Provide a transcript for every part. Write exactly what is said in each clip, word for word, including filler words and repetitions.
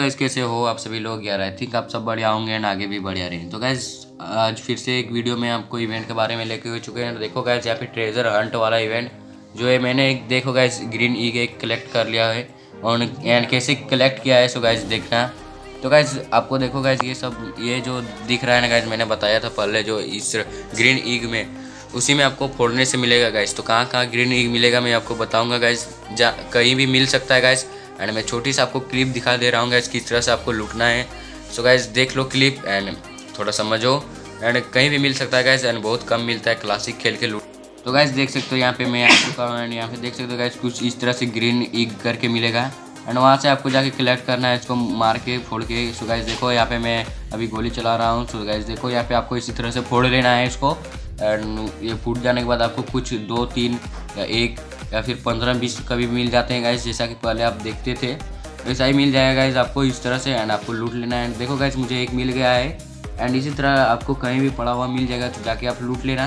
Guys कैसे हो आप सभी लोग यार। आई थिंक आप सब बढ़िया होंगे एंड आगे भी बढ़िया रहें। तो गाइस आज फिर से एक वीडियो में आपको इवेंट के बारे में लेके हो चुके हैं। देखो गाइस यहाँ पे ट्रेजर हंट वाला इवेंट जो है मैंने एक देखो गाइस ग्रीन ईग एक कलेक्ट कर लिया है और एंड कैसे कलेक्ट किया है सो गाइस देखना। तो गाइस आपको देखो गाइस ये सब ये जो दिख रहा है ना गाइस मैंने बताया था पहले जो इस ग्रीन ईग में उसी में आपको फोड़ने से मिलेगा गाइस। तो कहाँ कहाँ ग्रीन ईग मिलेगा मैं आपको बताऊंगा गाइस। जा कहीं भी मिल सकता है गाइस एंड मैं छोटी सी आपको क्लिप दिखा दे रहा हूँ गाइस किस तरह से आपको लूटना है। सो गाइस देख लो क्लिप एंड थोड़ा समझो एंड कहीं भी मिल सकता है गाइस एंड बहुत कम मिलता है क्लासिक खेल के लूट। तो गाइस देख सकते हो यहाँ पे मैं आ चुका हूँ एंड यहाँ पे देख सकते हो गाइस कुछ इस तरह से ग्रीन ईग करके मिलेगा एंड वहाँ से आपको जाके कलेक्ट करना है इसको मार के फोड़ के। सो गाइस देखो यहाँ पे मैं अभी गोली चला रहा हूँ। सो गाइस देखो यहाँ पे आपको इसी तरह से फोड़ लेना है इसको एंड ये फूट जाने के बाद आपको कुछ दो तीन या एक या फिर पंद्रह बीस कभी मिल जाते हैं गाइस जैसा कि पहले आप देखते थे वैसा ही मिल जाएगा गाइस आपको इस तरह से एंड आपको लूट लेना है। देखो गाइस मुझे एक मिल गया है एंड इसी तरह आपको कहीं भी पड़ा हुआ मिल जाएगा तो जाके आप लूट लेना।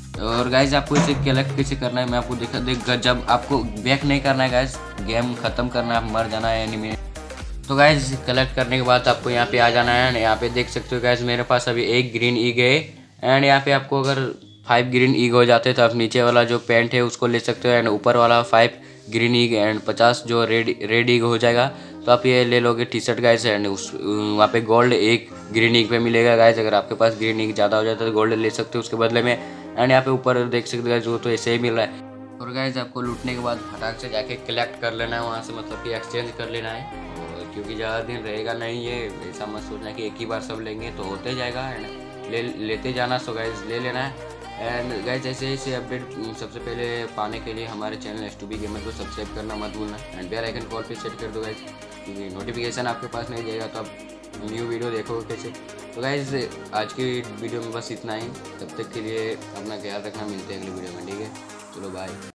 और गाइस आपको इसे कलेक्ट कैसे करना है मैं आपको देखा देख जब आपको बैक नहीं करना है गाइस गेम ख़त्म करना है आप मर जाना है एनिमी। तो गाइस कलेक्ट करने के बाद आपको यहाँ पे आ जाना है एंड यहाँ पे देख सकते हो गाइस मेरे पास अभी एक ग्रीन ईग है एंड यहाँ पे आपको अगर फाइव ग्रीन ईग हो जाते तो आप नीचे वाला जो पेंट है उसको ले सकते हो एंड ऊपर वाला फाइव ग्रीन ईग एंड पचास जो रेड रेड ईग हो जाएगा तो आप ये ले लोगे टी शर्ट गाइस एंड उस वहाँ पे गोल्ड एक ग्रीन ईग पे मिलेगा गाइस। अगर आपके पास ग्रीन ईग ज़्यादा हो जाता है तो गोल्ड ले सकते हो उसके बदले में एंड यहाँ पे ऊपर देख सकते हो गाइस वो तो ऐसे ही मिल रहा है। और गाइस आपको लूटने के बाद फटाक से जाके कलेक्ट कर लेना है वहाँ से मतलब कि एक्सचेंज कर लेना है और क्योंकि ज़्यादा दिन रहेगा नहीं ये ऐसा मत सोचना कि एक ही बार सब लेंगे तो होते जाएगा एंड ले लेते जाना। सो गाइस ले लेना है एंड गाइस ऐसे ऐसे अपडेट सबसे पहले पाने के लिए हमारे channel S to be gamer को सब्सक्राइब करना मत भूलना एंड बेल आइकन कॉल पे सेट कर दो गाइस क्योंकि नोटिफिकेशन आपके पास नहीं जाएगा तो आप न्यू वीडियो देखोगे कैसे। तो गाइस आज की वीडियो में बस इतना ही। तब तक के लिए अपना ख्याल रखना मिलते हैं अगली वीडियो में ठीक है। चलो बाय।